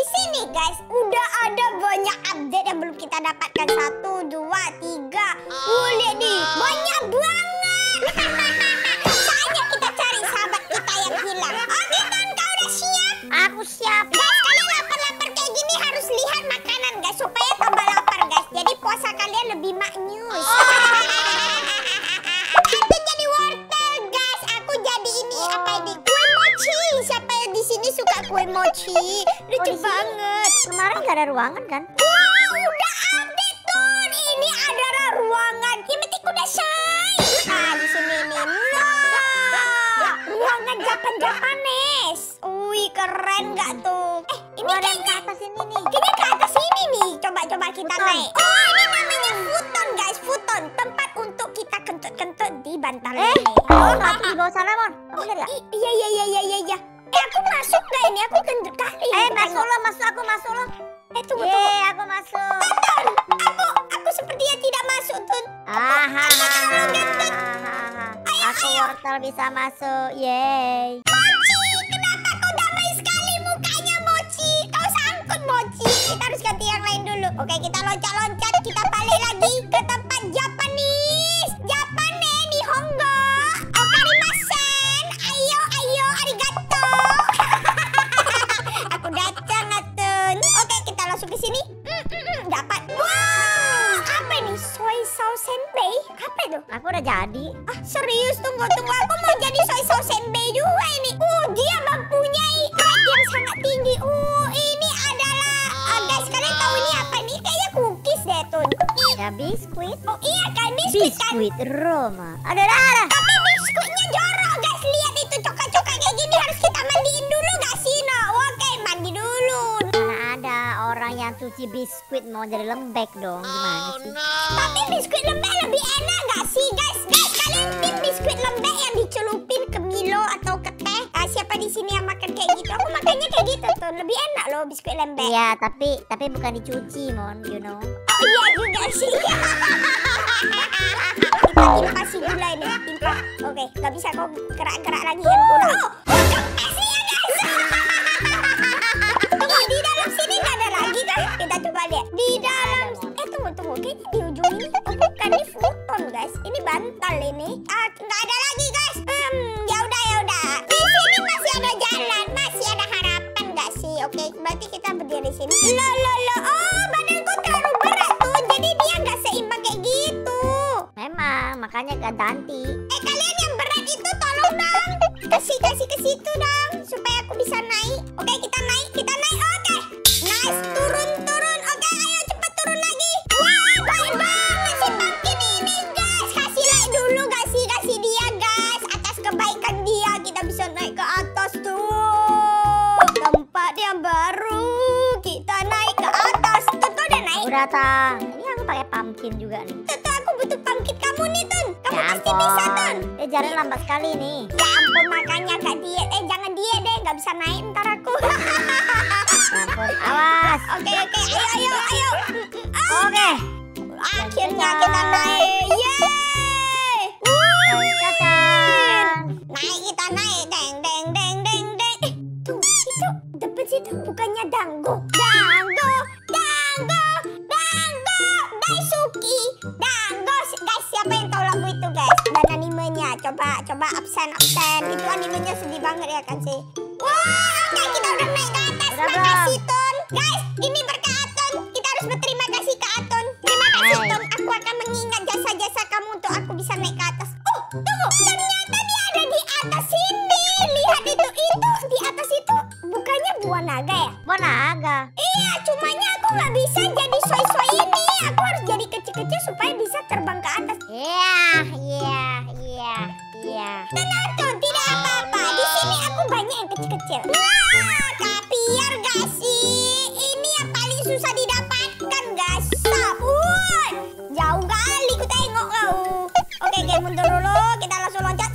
sini guys, udah ada banyak update yang belum kita dapatkan. 1, 2, 3. Lihat nih, banyak banget. Saatnya kita cari sahabat kita yang hilang. Oke, Ton, kau udah siap? Aku siap. Guys, kalian lapar-lapar kayak gini harus lihat makanan guys, supaya tambah lapar guys. Jadi puasa kalian lebih maknyus. Aku jadi wortel guys. Aku jadi ini apa ini? Kue mochi. Siapa yang di sini suka kue mochi? Lucu banget. Kemarin gak ada ruangan kan? Wow, udah update Ton. Ini adalah ruangan. Yang penting udah say. Nah, di sini nih. Nah, ruangan Japanes. Wih, keren gak tuh? Ini ada kayaknya ke atas ini nih. kayaknya ke atas ini nih. Coba kita Futon. naik. Oh, ini namanya futon guys. Futon, tempat untuk kita kentut-kentut di bantal ini. Oh, satu di bawah sana, Mon. Kamu lihat gak? Iya. Aku masuk gak ini? Aku kentut kali. Masuk lo, aku masuk lo. Tunggu. Aku masuk. Ton, aku sepertinya tidak masuk, Ton. Aku wortel bisa masuk. Yeay. Mochi, kenapa kau damai sekali mukanya, Mochi? Kau sangkut, Mochi. Kita harus ganti yang lain dulu. Oke, kita loncat-loncat. Kita balik lagi ke tempat Japanese. Japane, Nihongo. Okarimasen. Ayo, arigato. Aku datang, Atun. Oke, kita langsung ke sini. Dapat. Wow, apa ini? Soy sauce senbei? Apa itu? Aku udah jadi. Serius, tunggu. Aku mau jadi soy sauce senbei juga ini. Dia mempunyai rate yang sangat tinggi. Ini adalah guys, kalian tahu ini apa nih? Kayaknya cookies deh, Tun. Ya biskuit. Oh iya kan, biskuit kan? Biskuit Roma. Ada. Tapi biskuitnya jorok, guys. Lihat itu coklat-coklat kayak gini, harus kita mandiin dulu gak sih, No? Oke, mandi dulu. Mana ada orang yang cuci biskuit mau jadi lembek dong. Gimana sih? Tapi biskuit lembek lebih enak gak sih, guys? Kalian tim biskuit lembek yang dicelupin ke Milo atau ke teh? Siapa di sini yang makan kayak gitu? Aku makannya kayak gitu tuh, lebih enak loh biskuit lembek. Iya, tapi bukan dicuci, Mon, you know. Oh iya juga sih. Kita impasi gula ini, impas. Oke, gak bisa kau gerak-gerak lagi yang gula. Kempesnya guys. Tunggu, di dalam sini gak ada lagi kan? Kita coba lihat. Di dalam, tunggu. Kayaknya di ujung ini. Oh bukan, ini futon guys. Ini bantal ini. Gak ada lagi guys. Ya udah. Di sini masih ada jalan, masih ada harapan gak sih? Oke, berarti kita berdiri di sini. Loh. Oh, badanku terlalu berat tuh. Jadi dia gak seimbang kayak gitu. Memang, makanya ganti. Kalian yang berat itu tolong dong. Kasih ke situ dong. Supaya aku bisa naik. Oke, kita naik. Oke. Nice, turun. Oke, ayo cepat turun lagi. Wah, baik banget si pumpkin ini guys. Kasih like dulu gak sih? Kasih dia guys. Atas kebaikan dia kita bisa naik ke atas tuh. Tempat yang baru. Kita naik ke atas. Tuh udah naik. Udah, Tang. Ini aku pakai pumpkin juga nih. Tuh aku butuh pumpkin kamu nih, Tun. Kamu Ya pasti bisa, Tun. Jalan lambat sekali nih. Ya ampun, makanya gak diet. Jangan diet deh, gak bisa naik ntar aku. Ya ampun, awas. Oke, ayo. Oke. Akhirnya kita naik. Yeay. Naik, kita naik. Deng. Tunggu, itu depan situ bukannya Dango. Daisuki. Dango. Guys, siapa yang tahu lagu itu, guys? Dan animenya. Coba absen. Itu animenya sedih banget ya kan sih? Wah, oke, kita udah naik ke atas. Udah, Makasih, Ton. Guys, ini berkat Aton. Kita harus berterima kasih ke Aton. Terima kasih, Ton. Aku akan mengingat jasa-jasa kamu untuk aku bisa naik ke atas. Oh, tunggu. Ternyata dia ada di atas sini. Lihat itu di atas itu. Bukannya buah naga ya? Buah naga. Iya, cumanya aku nggak bisa jadi soy ini. Aku harus jadi kecil-kecil supaya bisa terbang ke atas. Iya. Tenang, Ton, tidak apa-apa. Di sini aku banyak yang kecil-kecil. Wah, tapi gak sih? Ini yang paling susah didapatkan, guys. Sabun. Jauh kali ku tengok kau. Oke, mundur dulu. Kita langsung loncat.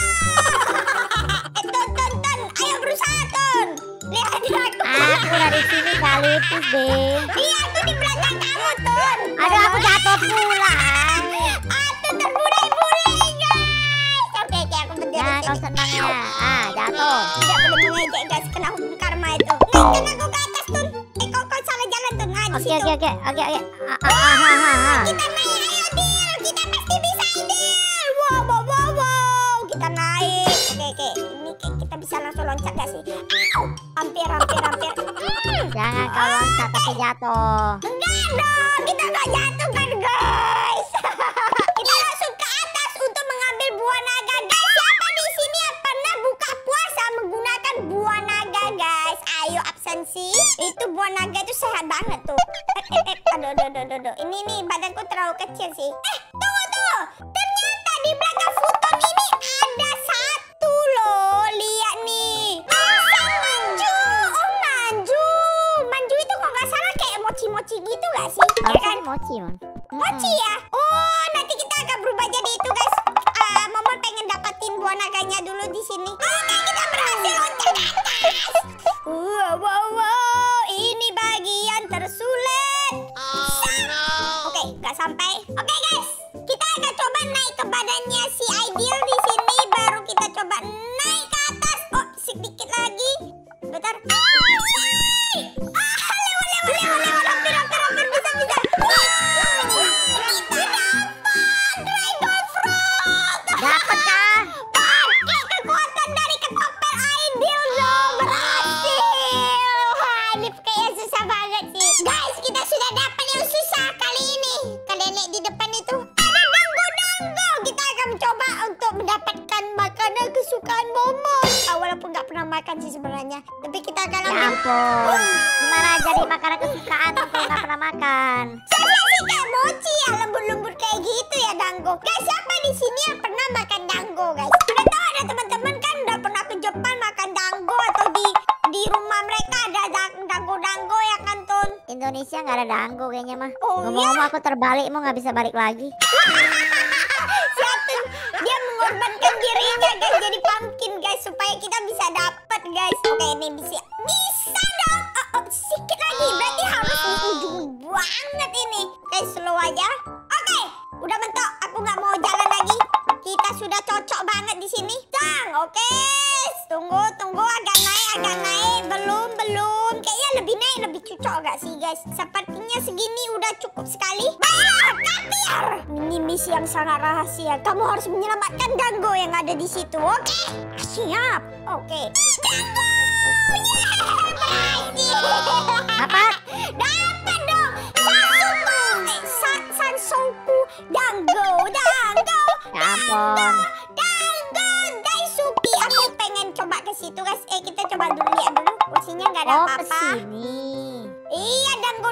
Ton. Ayo berusaha, Ton. Lihat aku. Aku udah di sini sekaligus deh. Iya, aku di belakang kamu, Ton. Aduh, aku jatuh pula. Aku terbulai-bulai, guys. Oke, aku berdiri. Nah, kau senang ya. Jatuh. Tidak boleh mengejek, guys. Kena hukum karma itu. Naikkan aku ke atas, Tun. situ. Oke. Kita naik, ayo Dil. Kita pasti bisa Dil. Wow. Kita naik. Oke. Ini kita bisa langsung loncat gak sih? Hampir. Jangan kau loncat tapi jatuh. Enggak dong, kita nggak jatuh kan guys. Kita langsung ke atas untuk mengambil buah naga guys. Siapa di sini yang pernah buka puasa menggunakan buah naga guys? Ayo absensi. Itu buah naga itu sehat banget tuh. Aduh. Ini nih badanku terlalu kecil sih. Tunggu. Ternyata di belakang futon ini ada satu loh. Lihat nih. Manju. Oh Manju itu kok nggak salah kayak mochi gitu gak sih? Ya kan? Mochi, Mon. Mochi ya? Oh, nanti kita akan berubah jadi itu guys. Momon pengen dapetin buah naganya dulu di sini. Oke, kita berhasil loncat ke atas. Wow. Ini bagian tersulit. Oke, nggak sampai. Oke guys, kita akan coba naik ke badannya si Ideal di sini. Baru kita coba naik ke atas. Oh, sedikit lagi. Bentar. Hampir bisa. Dapat kah? Pakai kekuatan dari ketopel Ideal dong. Berhasil. Ini kayak susah banget sih. Guys, kita sudah dapat yang susah kali ini. Kalian lihat di depan itu ada danggo. Kita akan mencoba untuk mendapatkan makanan kesukaan Momon. Walaupun nggak pernah makan sih sebenarnya. Tapi kita akan Ya ambil. ampun. Gimana jadi makanan kesukaan kalau nggak pernah makan? Saya sih kayak mochi ya, lembut-lembut kayak gitu ya danggo. Guys, siapa di sini yang pernah makan danggo guys? Udah tahu ada teman-teman kan udah pernah ke Jepang makan danggo atau di rumah mereka ada danggo ya kan Tun? Indonesia nggak ada danggo kayaknya mah. Oh, Ngomong-ngomong aku terbalik mau nggak bisa balik lagi. Siatun dia mengorbankan dirinya guys jadi pumpkin guys supaya kita bisa dapat guys. Oke ini bisa dong. Sedikit lagi berarti harus di ujung banget ini. Guys slow aja. Oke, udah mentok. Aku nggak mau jalan lagi. Kita sudah cocok banget di sini. Oke. Tunggu agak naik. Belum. Kayaknya lebih naik lebih cocok gak sih guys? Sepertinya segini udah cukup sekali. Baiklah, kapir. Ini misi yang sangat rahasia. Kamu harus menyelamatkan danggo yang ada di situ. Oke? Siap. Oke. Danggo. Berhasil. Dapat? Dapat dong. Sansongku. Danggo. Ya ampun. Daisuki. Aku pengen coba ke situ guys. Kita coba dulu lihat dulu. Kursinya nggak ada Oh, apa-apa. kesini. Iya, danggo.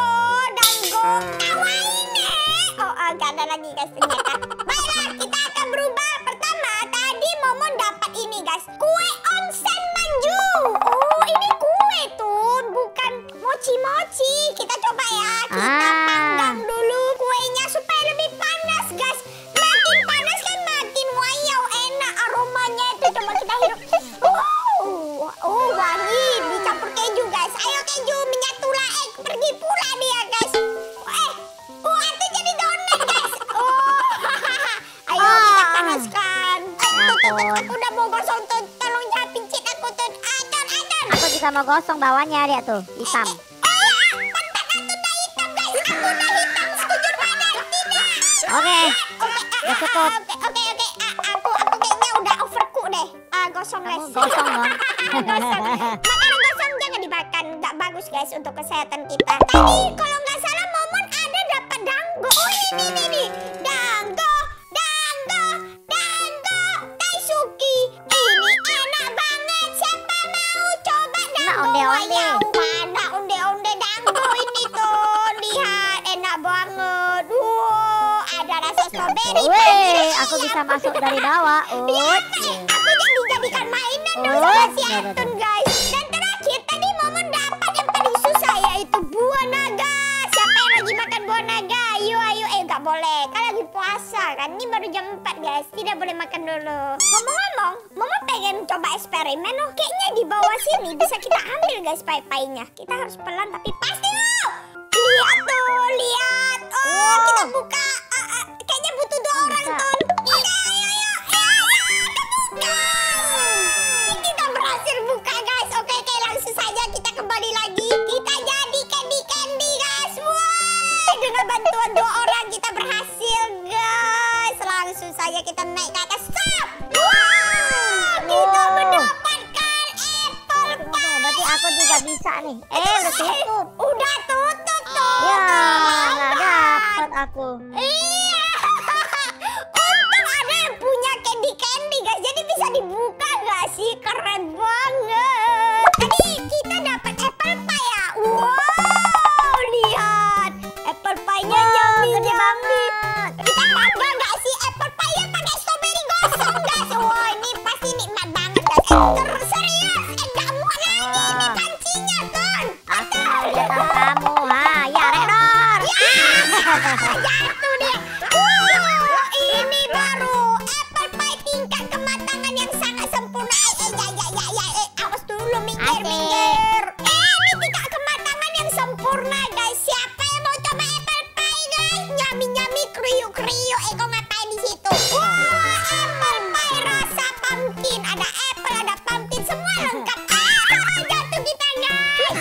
Kawaii. Oh, nggak ada lagi guys ternyata. Baiklah, kita akan berubah. Pertama, tadi Momon dapat ini guys. Kue onsen manju. Oh, ini kue tuh, bukan mochi. Kita coba ya. Kita panggang dulu kuenya supaya lebih panas guys. Makin panas kan makin wayau enak aromanya itu. Coba kita hirup. Oh, wangi dicampur keju guys. Ayo keju menyatulah. Pergi pula dia guys. Itu jadi donat guys. Ayo kita panaskan. Aku udah mau gosong tuh. Tolong jangan pincit aku tuh. Aton. Aku juga mau gosong bawahnya lihat tuh, hitam. Pantat aku udah hitam guys. Aku udah hitam. Setuju pada tidak. Oke. Ya cukup. Oke. Aku kayaknya udah overcook deh. Gosong guys. Kamu gosong dong. Gosong. Makanan gosong jangan dimakan. Nggak bagus guys untuk kesehatan kita. Tadi kalau nggak salah Momon ada dapat danggo. Oh ini nih. Danggo. Daisuki. Ini enak banget. Siapa mau coba danggo? onde-onde. Mana onde-onde danggo ini tuh. Lihat enak banget. Wow, ada rasa strawberry. Wih, aku bisa masuk dari bawah. Aku dijadikan mainan dong sama si Atun guys. Dan terakhir tadi Momon dapat yang paling susah yaitu buah naga. Siapa yang lagi makan buah naga? Ayo. Nggak boleh. Kan lagi puasa kan. Ini baru jam 4 guys. Tidak boleh makan dulu. Ngomong-ngomong, Momon pengen coba eksperimen. Kayaknya di bawah sini bisa kita ambil guys pai-painya. Kita harus pelan tapi pasti loh. Lihat tuh, lihat. Kita buka. Kayaknya butuh 2 orang tuh. Ayo. Kita berhasil buka guys. Oke, langsung saja kita kembali lagi. Kita jadi candy guys. nih. Udah tutup. Udah tutup tuh. Ya, nggak dapet aku. Iya. Untung ada yang punya candy guys. Jadi bisa dibuka gak sih? Keren banget. Tadi kita dapat apple pie ya. Wow, lihat. Apple pie-nya Gede yummy. banget. Kita bangga gak sih apple pie-nya pakai strawberry gosong guys. Wah, ini pasti nikmat banget guys. Terus serius. Gak muat lagi ini pancinya kan. Aku mau di atas kamu. Ya, Redor. Jatuh dia. Ini baru apple pie tingkat kematangan yang sangat sempurna. Awas dulu, minggir. Ini tingkat kematangan yang sempurna guys. Siapa yang mau coba apple pie guys? Nyami kriuk. Kok ngapain di situ? Wah, apple pie rasa pumpkin. Ada apple, ada pumpkin, semua lengkap. Jatuh kita guys.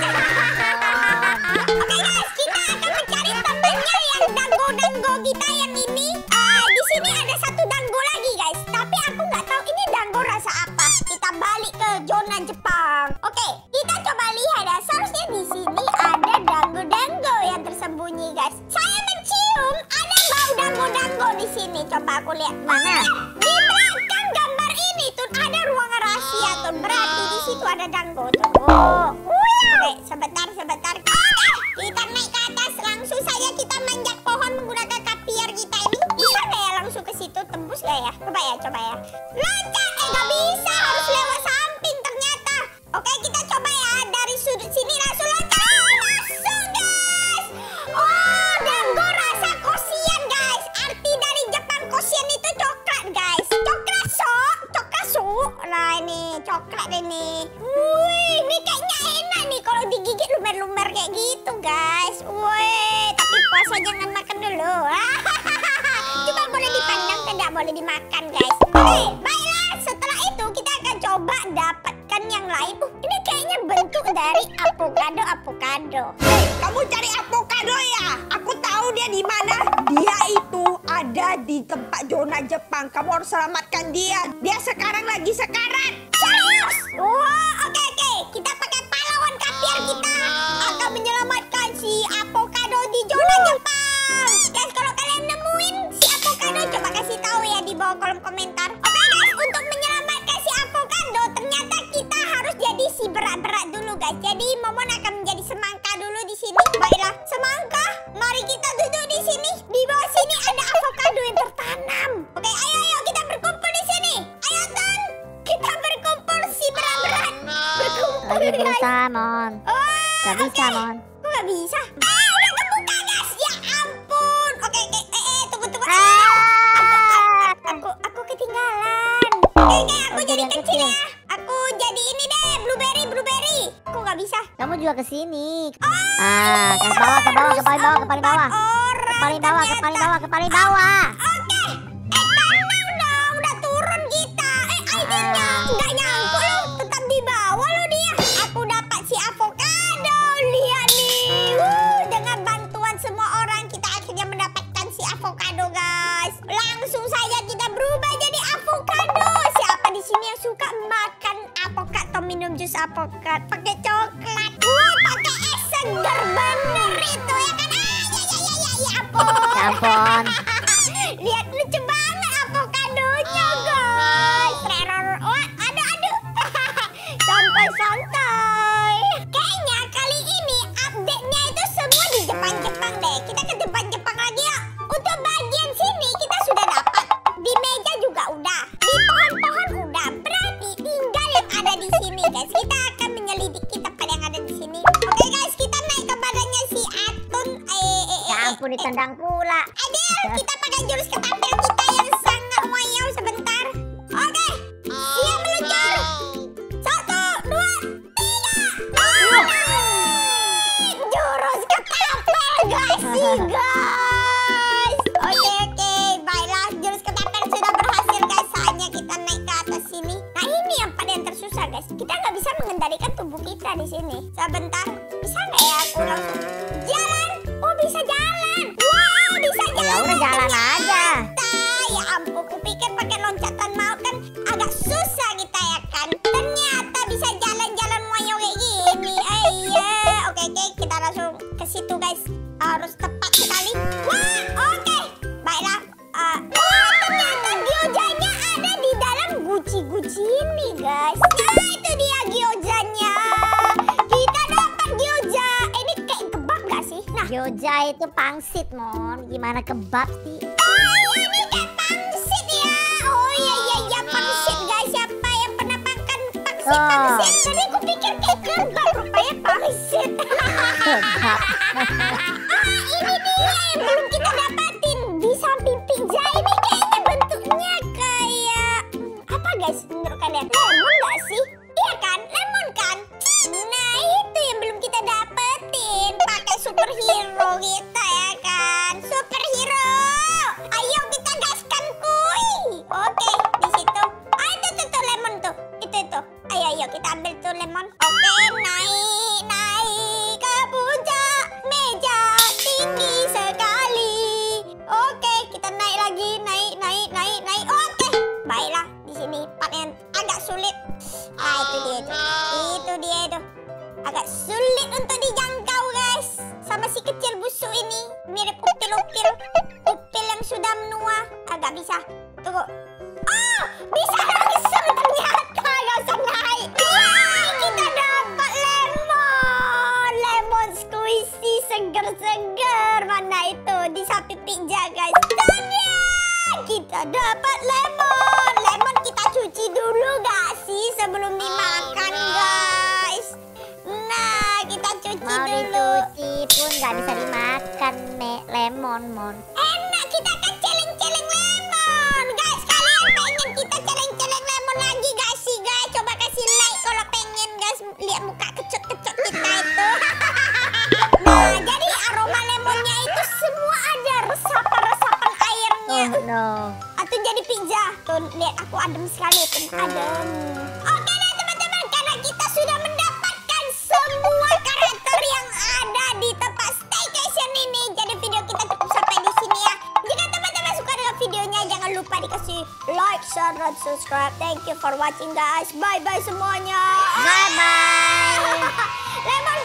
Oke guys, kita akan mencari temannya yang dango kita yang ini. Di sini ada satu dango lagi guys. Tapi aku nggak tahu ini dango rasa apa. Kita balik ke zona Jepang. Oke, kita coba lihat ya. Seharusnya di sini ada dango yang tersembunyi guys. Saya mencium ada bau dango di sini. Coba aku lihat. Mana? Di belakang gambar ini tuh ada ruangan rahasia tuh. Berarti di situ ada dango tuh. Oke, sebentar. Oke, kita naik ke atas. Langsung saja kita manjat pohon menggunakan kapiar kita ini. Bisa nggak ya langsung ke situ? Tembus nggak ya? Coba ya. Loncat, nggak bisa. Harus lewat samping ternyata. Oke, kita coba ya. Dari sudut sini langsung loncat. Langsung guys. Oh, dango rasa kosian guys. Arti dari Jepang kosian itu coklat guys. Coklat so. Nah ini coklat ini. Wih, ini kayaknya enak nih kalau digigit lumer-lumer kayak gitu guys. Wih, tapi puasa jangan makan dulu. Cuma boleh dipandang, tidak boleh dimakan guys. Oke, baiklah. Setelah itu kita akan coba dapatkan yang lain. Ini kayaknya bentuk dari avocado. Kamu cari avocado ya? Aku tahu dia di mana. Dia itu ada di tempat zona Jepang. Kamu harus selamatkan dia. Dia sekarang lagi sekarat. Serius? Wah, oke. Kita pakai pahlawan kapiar kita akan menyelamatkan si avocado di zona Jepang. Guys, kalau kalian nemuin si avocado, coba kasih tahu ya di bawah kolom komentar. Oke guys, untuk menyelamatkan si avocado, ternyata kita harus jadi si berat-berat dulu guys. Jadi Momon akan menjadi semangka dulu di sini. Baiklah, semangka. Mari kita duduk di sini. Di bawah sini ada avocado yang tertanam. Oke, ayo kita berkumpul di sini. Ayo Ton, kita berkumpul si berat-berat. Berkumpul Lagi guys. berusaha, Mon. Gak bisa, Oke. Mon. Kok gak bisa? Udah kebuka guys. Ya ampun. Oke. Tunggu. Aku ketinggalan. Oke, aku jadi yang kecil ya. Aku jadi ini deh, blueberry. Kok gak bisa? Kamu juga kesini. Ke bawah. Orang. Ke paling bawah. Oke. Tenang dong. Udah turun kita. Akhirnya nggak nyangkut loh. Tetap di bawah loh dia. Aku dapat si avocado. Lihat nih. Dengan bantuan semua orang kita akhirnya mendapatkan si avocado guys. Langsung saja kita berubah jadi avocado. Siapa di sini yang suka makan avokat atau minum jus avokat pakai coklat? Pakai es segar bener itu ya kan? Ya ampun. Lihat lucu banget avokadonya guys. Teror. Aduh. Santai. Kayaknya kali ini update-nya itu semua di Jepang deh. Kita ke Jepang lagi ya. Untuk bagian sini kita sudah dapat. Di meja juga udah. Di pohon-pohon udah. Berarti tinggal yang ada di sini guys. Kita akan menyelidiki tempat yang ada di sini. Oke guys, kita naik ke badannya si Atun. Ya ampun, ditendang pula. Adil, kita pakai jurus ketapel kita yang sangat wayau sebentar. Oke, siap meluncur. 1, 2, 3. Jurus ketapel guys, guys. Oke. Baiklah, jurus ketapel sudah berhasil guys. Saatnya kita naik ke atas sini. Nah ini yang paling tersusah guys. Kita nggak bisa mengendalikan tubuh kita di sini. Sebentar, bisa nggak ya aku langsung jalan? Oh bisa jalan. Wow, bisa jalan. Ya udah jalan aja. Ya ampun, kupikir pakai loncatan maut kan agak susah kita ya kan. Ternyata bisa jalan-jalan wayang kayak gini. Iya. guci-guci ini guys. Nah itu dia gyozanya. Kita dapat gyoza. Ini kayak kebab gak sih? Nah Gyoza itu pangsit Mon. Gimana kebab sih? ini kayak pangsit ya. Oh iya pangsit guys. Siapa yang pernah makan pangsit? Tadi aku pikir kayak kebab, rupanya pangsit. Kebab. Ini dia yang belum kita dapatin. Di samping pizza ini kayaknya bentuknya kayak apa guys menurut kalian? Lemon gak sih? Iya kan? Lemon kan? Nah itu yang belum kita dapetin. Pakai superhero kita ya kan? Superhero. Ayo kita gaskan kuy. Oke di situ. Ah itu tuh lemon tuh. Itu. Ayo kita ambil tuh lemon. Oke naik ke puncak meja tinggi sekali. Oke kita naik lagi naik. Oke baiklah di sini part yang agak sulit. Ah itu dia itu. Agak sulit untuk dijangkau guys. Sama si kecil busuk ini. Mirip upil yang sudah menua. Agak bisa. Tunggu. Oh bisa langsung ternyata. Gak usah naik. Wah, kita dapat lemon squishy seger. Mana itu di samping pizza guys. Tada! Kita dapat lemon kita cuci dulu gak sih sebelum dimakan guys. Nah kita cuci Mau dulu. dicuci pun nggak bisa dimakan lemon Mon. Enak kita kan celeng lemon guys. Kalian pengen kita celeng lemon lagi gak sih guys? Coba kasih like kalau pengen guys. Lihat muka kecut kita itu. Nah jadi aroma lemonnya itu semua ada resapan airnya. Oh no. Atau jadi pizza. Tuh lihat aku adem sekali tuh. Adem. Oke deh teman-teman. Karena kita sudah mendapatkan semua karakter yang ada di tempat staycation ini. Jadi video kita cukup sampai di sini ya. Jika teman-teman suka dengan videonya jangan lupa dikasih like, share, dan subscribe. Thank you for watching guys. Bye-bye semuanya. Bye bye. Lemon